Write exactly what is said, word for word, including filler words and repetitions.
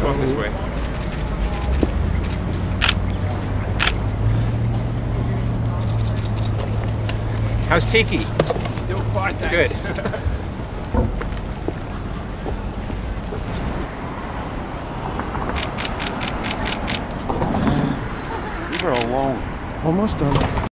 walk this way. How's Tiki? Doing fine, thanks. Good. We were alone. Almost done.